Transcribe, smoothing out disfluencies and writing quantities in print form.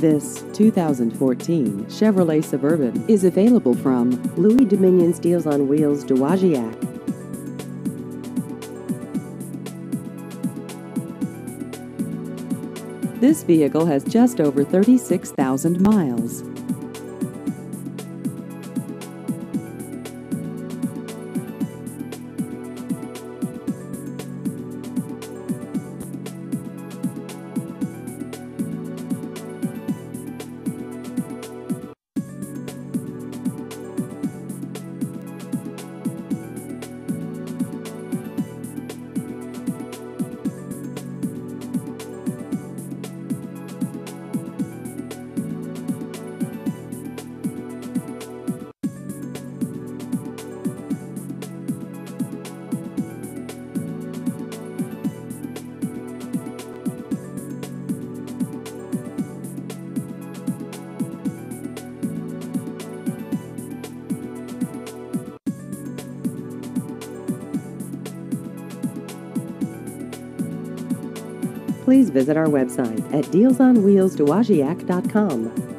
This 2014 Chevrolet Suburban is available from Louis Dominion Deals on Wheels Dowagiac. This vehicle has just over 36,000 miles. Please visit our website at dealsonwheelsdowagiac.com.